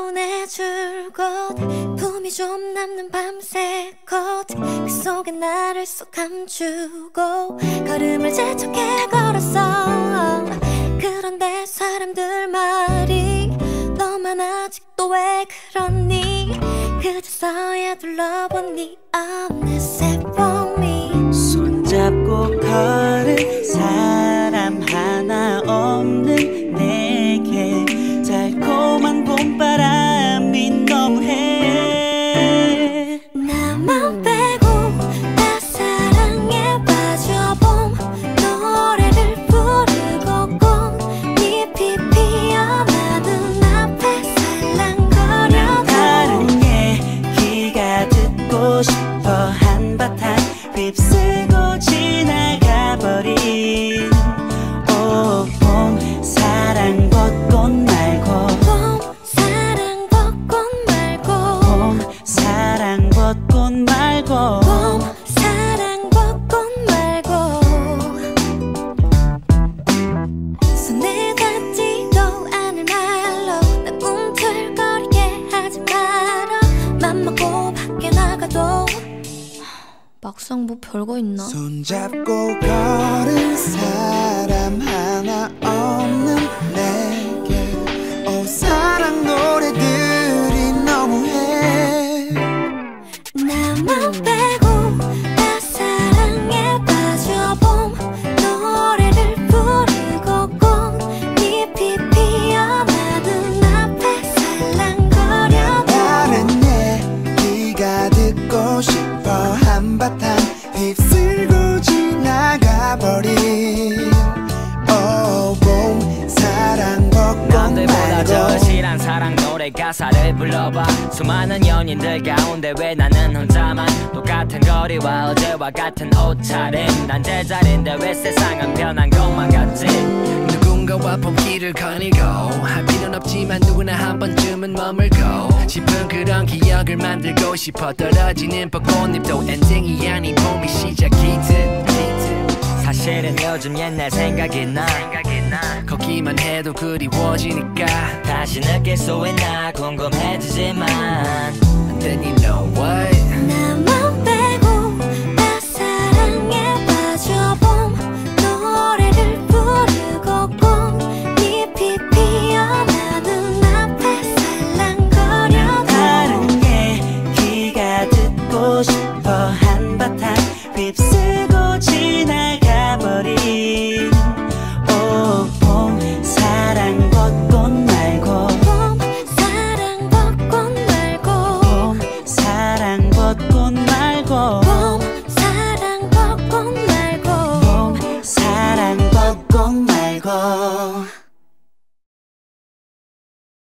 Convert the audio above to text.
서운해줄 곳 품이 좀 남는 밤새꽃 그 속에 나를 쏙 감추고 걸음을 재촉해 걸었어. 그런데 사람들 말이 너만 아직도 왜 그러니 그제서야 둘러본 네 어느새 봄이 손잡고 걸은 사람 하나 없는 내게 달콤한 봄바람이 너무해. 나만 빼고 다 사랑에 빠져봄 노래를 부르고 꽃잎이 피어나 눈앞에 살랑거려 다른 얘기가 듣고 싶어 한바탕 휩쓸고 지나가버린 오 봄 사랑 벚꽃 말고 봄 사랑 벚꽃 말고 봄 사랑 벚꽃 말고 봄 사랑 벚꽃 말고 손에 닿지도 않을 말로 난 꿈틀거리게 하지 마라. 맘먹고 밖에 나가도 막상 뭐 별거 있나? 손잡고 걸은 사람 하나 없는 내게 오 사랑 노래들이 너무해. 나만 빼고 다 사랑에 빠져봄 노래를 부르고 꽃잎이 피어나 눈앞에 살랑거려 다른 얘기가 듣고 싶어 한바탕 휩쓸고 지나가버린 오 봄 사랑 벚꽃 남들보다 말고 절실한 사랑 노래 가사를 불러봐. 수많은 연인들 가운데 왜 나는 혼자만 똑같은 거리와 어제와 같은 옷차림. 난 제자리인데 왜 세상은 변한 것만 같지. 누군가와 봄길을 거닐고 할 필요는 없지만 누구나 한 번쯤은 머물고 싶은 그런 기억을 만들고 싶어. 떨어지는 벚꽃잎도 엔딩이 아닌 봄이 시작이듯. 사실은 요즘 옛날 생각이 나. 걷기만 해도 그리워지니까 다시 느낄 수 있나 궁금해지지만 And then you know what 나만 빼고 다 사랑에 빠져봄 노래를 부르고 꽃잎이 피어나 눈앞에 살랑거려 다른 얘기가 듣고 싶어 한바탕 휩쓸고